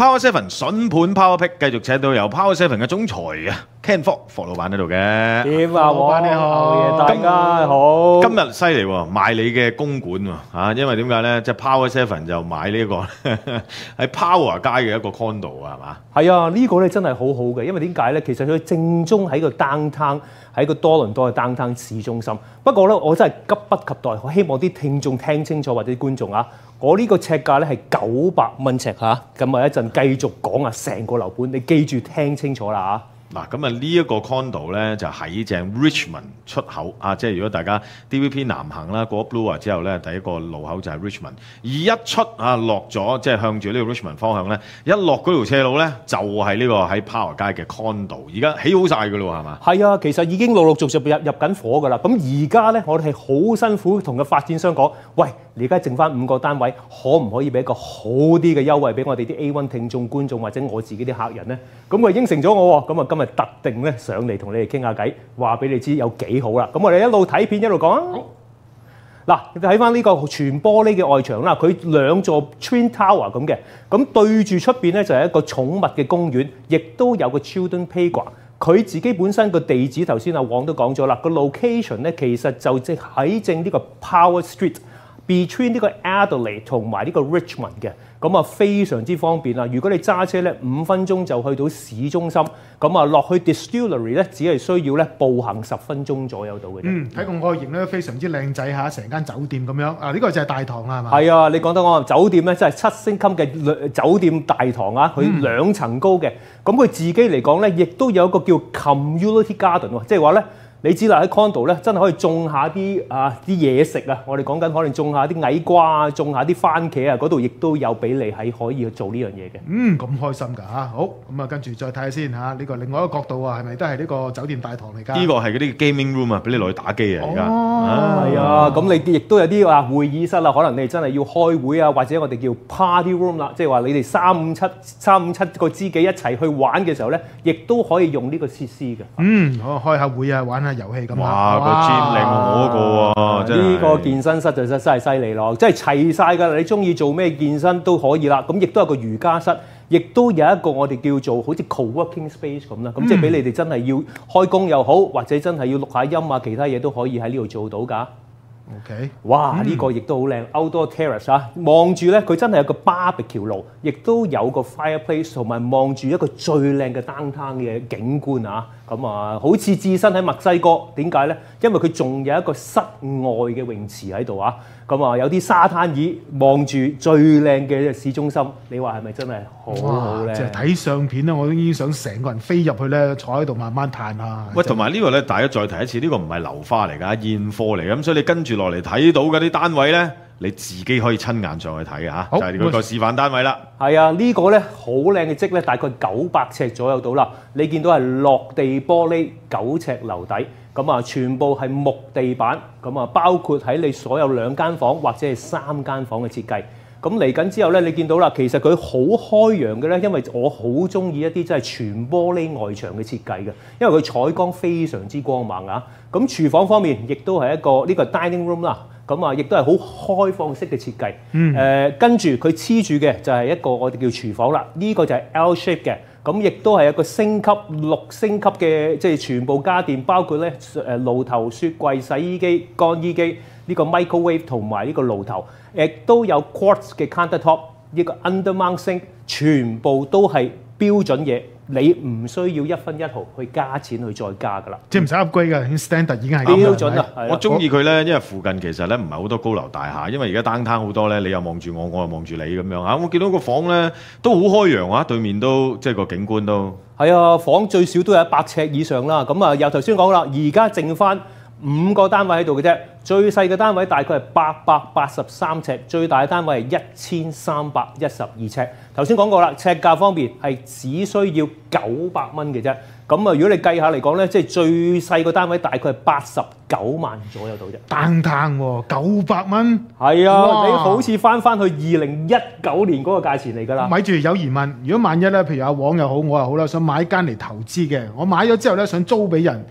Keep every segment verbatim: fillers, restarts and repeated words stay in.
Power Seven 筍盤 Power Pick 繼續請到由 Power Seven 嘅總裁啊 Ken 霍霍老闆喺度嘅。 點啊，老闆你好，大家好。 今日犀利喎，買你嘅公館喎嚇，因為點解咧？即係 Power Seven 就買呢、這個喺 Power 街嘅一個 condo 啊，係嘛？係啊，呢、這個咧真係好好嘅，因為點解咧？其實佢正宗喺個 downtown，喺個多倫多嘅 downtown 市中心。不過咧，我真係急不及待，我希望啲聽眾聽清楚或者啲觀眾啊，我呢個尺價咧係九百蚊尺嚇，咁啊一陣繼續講啊，成個樓盤你記住聽清楚啦嚇。 嗱，咁啊呢一個 condo 咧就喺正 Richmond 出口啊，即係如果大家 D V P 南行啦，過咗 Bloor 之後咧，第一個路口就係 Richmond， 而一出啊落咗即係向住呢個 Richmond 方向咧，一落嗰條斜路咧就係、是、呢個喺 Power 街嘅 condo， 而家起好晒㗎咯，係嘛？係啊，其實已經陸陸續續入入緊伙㗎啦。咁而家咧，我哋係好辛苦同個發展商講，喂，你而家剩翻五個單位，可唔可以俾一個好啲嘅優惠俾我哋啲 A 一 聽眾觀眾或者我自己啲客人咧？咁佢應承咗我喎，咁啊今日特定咧上嚟同你哋傾下偈，話俾你知有幾好啦。咁我哋一路睇片一路講啊。嗱，你睇翻呢個全玻璃嘅外牆啦，佢兩座 Twin Tower 咁嘅，咁對住出邊咧就係一個寵物嘅公園，亦都有個 Children Playground。佢自己本身個地址頭先阿黃都講咗啦，個 location 咧其實就即喺正呢個 Power Street。Between 呢個 Adelaide 同埋呢個 Richmond 嘅，咁啊非常之方便啦。如果你揸車咧，五分鐘就去到市中心，咁啊落去 Distillery 咧，只係需要咧步行十分鐘左右到嘅啫。 嗯，睇個外形咧非常之靚仔嚇，成間酒店咁樣。啊，呢、這個就係大堂啦，係嘛？ 係啊，你講得啱。酒店咧真係七星級嘅酒店大堂啊，佢兩層高嘅。咁佢、嗯、自己嚟講咧，亦都有一個叫 Community Garden 喎，即係話咧。你知啦，喺 condo 咧，真係可以種下啲啊啲嘢食啊！我哋講緊可能種下啲矮瓜啊，種下啲番茄啊，嗰度亦都有俾你係可以去做呢樣嘢嘅。 嗯，咁開心㗎嚇！好，咁啊跟住再睇下先嚇，呢、這個另外一個角度啊，係咪都係呢個酒店大堂嚟㗎？呢個係嗰啲 gaming room 啊，俾你落去打機啊！而家係啊，咁你亦都有啲啊會議室啦，可能你真係要開會啊，或者我哋叫 party room 啦，即係話你哋三五七三五七個知己一齊去玩嘅時候咧，亦都可以用呢個設施嘅。 嗯，好，開下會啊，玩下遊戲咁哇！個 gym 靚過我嗰個喎，真係呢個健身室就真真係犀利咯，即係齊晒㗎啦！你中意做咩健身都可以啦。咁亦都有個瑜伽室，亦都有一個我哋叫做好似 co-working space 咁啦。咁、嗯、即係俾你哋真係要開工又好，或者真係要錄下音啊，其他嘢都可以喺呢度做到㗎。 OK， 哇！呢、嗯、個亦都好靚 ，outdoor terrace 啊，望住咧佢真係有個 barbecue 爐，亦都有個 fireplace， 同埋望住一個最靚嘅 downtown 嘅景觀啊！咁啊，好似置身喺墨西哥，點解咧？因為佢仲有一個室外嘅泳池喺度啊！咁啊，有啲沙灘椅望住最靚嘅市中心，你話係咪真係好好咧？ 即係睇相片咧，我都已經想成個人飛入去咧，坐喺度慢慢嘆下。 喂，同埋呢個咧，大家再提一次，呢、呢個唔係樓花嚟㗎，現貨嚟㗎，咁所以你跟住落嚟睇到嗰啲單位咧，你自己可以親眼上去睇嘅嚇，就係嗰個示範單位啦。係啊，呢個、呢個咧好靚嘅積咧，大概九百尺左右到啦。你見到係落地玻璃九尺樓底。咁啊，全部係木地板，咁啊，包括喺你所有兩間房或者係三間房嘅設計。咁嚟緊之後咧，你見到啦，其實佢好開揚嘅咧，因為我好中意一啲真係全玻璃外牆嘅設計嘅，因為佢採光非常之光猛啊。咁廚房方面亦都係一個呢、這個 dining room 啦，咁啊，亦都係好開放式嘅設計。嗯。誒、呃，跟住佢黐住嘅就係一個我哋叫廚房啦，呢、這個就係 L shape 嘅。咁亦都係一個升級六星級嘅，即係全部家電，包括咧誒爐頭、雪櫃、洗衣機、乾衣機，呢個 microwave 同埋呢個爐頭，亦都有 quartz 嘅 countertop，呢個 undermount sink，全部都係標準嘢，你唔需要一分一毫去加錢去再加㗎啦。 即係唔使 upgrade 㗎 ，standard 已經係標準啦。 我中意佢咧，因為附近其實咧唔係好多高樓大廈，因為而家 downtown 好多咧，你又望住我，我又望住你咁樣嚇。我見到個房咧都好開揚啊，對面都即係個景觀都係啊，房最少都有一百尺以上啦。咁啊，由頭先講啦，而家剩翻五個單位喺度嘅啫。最細嘅單位大概係八百八十三尺，最大嘅單位係一千三百一十二尺。頭先講過啦，尺價方面係只需要九百蚊嘅啫。咁啊，如果你計下嚟講咧，即係最細個單位大概係八十九萬左右到啫。 單喎，九百蚊。 係啊，你好似翻翻去二零一九年嗰個價錢嚟㗎啦。 咪住有疑問，如果萬一咧，譬如阿黃又好，我又好啦，想買間嚟投資嘅，我買咗之後咧，想租俾人。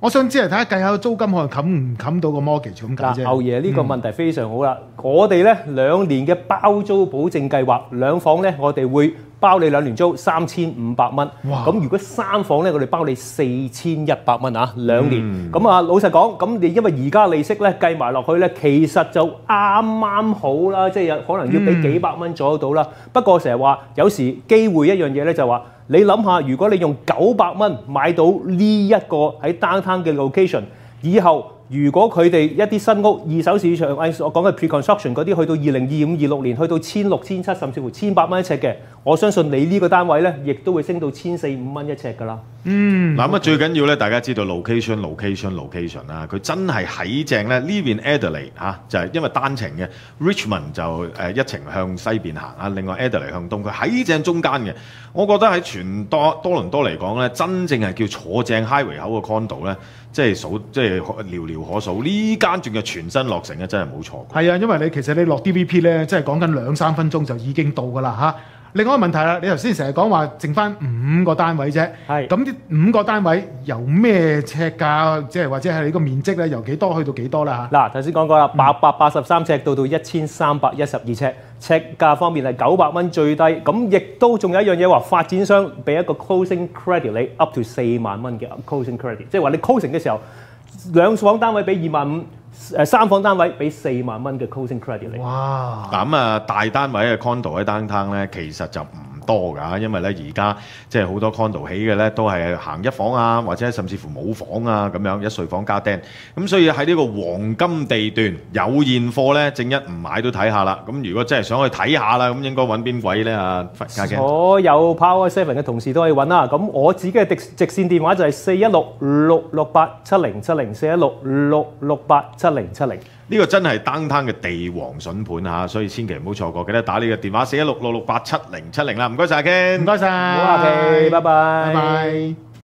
我想只係睇下計下租金可能冚唔冚到個 mortgage 咁解啫。 牛爺呢個問題非常好啦，嗯、我哋咧兩年嘅包租保證計劃，兩房咧我哋會包你兩年租三千五百蚊。咁如果三房咧，我哋包你四千一百蚊啊，兩年。咁、嗯、啊，老實講，咁你因為而家利息咧計埋落去咧，其實就啱啱好啦，即係有可能要俾幾百蚊左右到啦。嗯、不過成日話有時機會一樣嘢咧就話。你諗下，如果你用九百蚊買到呢一個喺 downtown 嘅 location， 以後如果佢哋一啲新屋二手市場，我講嘅 pre-construction 嗰啲，去到二零二五、二六年，去到千六、千七，甚至乎千八蚊一尺嘅，我相信你呢個單位咧，亦都會升到千四五蚊一尺㗎啦。嗯， 嗱咁啊，最緊要咧，大家知道 location、location、location 啦，佢真係喺正咧呢邊 Adelaide 嚇、啊，就係、是、因為單程嘅 Richmond 就誒、呃、一程向西邊行啊，另外 Adelaide 向東，佢喺正中間嘅。我覺得喺全多多倫多嚟講咧，真正係叫坐正 highway 口嘅 condo 咧，即係數即係寥寥可數。呢間仲係全新落成嘅，真係冇錯。係啊，因為你其實你落 D V P 咧，即係講緊兩三分鐘就已經到㗎啦嚇。另外一個問題啦，你頭先成日講話剩翻五個單位啫，係咁啲五個單位由咩尺價，即係或者係你個面積咧，由幾多去到幾多啦嚇？ 嗱，頭先講過啦，八百八十三尺到到一千三百一十二尺，尺價方面係九百蚊最低，咁亦都仲有一樣嘢話，發展商俾一個 closing credit 你 up to 四萬蚊嘅 closing credit， 即係話你 closing 嘅時候兩房單位俾二萬五。誒三房單位俾四萬蚊嘅 closing credit 嚟。 哇！ 嗱咁啊，大單位嘅 condo 喺 downtown咧，其實就唔多㗎，因為咧而家即係好多 condo 起嘅咧都係行一房啊，或者甚至乎冇房啊咁樣，一睡房加釘。咁所以喺呢個黃金地段有現貨咧，正一唔買都睇下啦。咁如果真係想去睇下啦，咁應該揾邊位咧啊？家姐， 所有 Power Seven 嘅同事都可以揾啦。咁我自己嘅直直線電話就係四一六六六八七零七零，四一六六六八七零七零。 呢個真係 downtown嘅地王筍盤嚇，所以千祈唔好錯過，記得打呢個電話四一六六六八七零七零啦。唔該晒，Ken， 唔該晒， 唔好客氣，拜拜。 拜拜。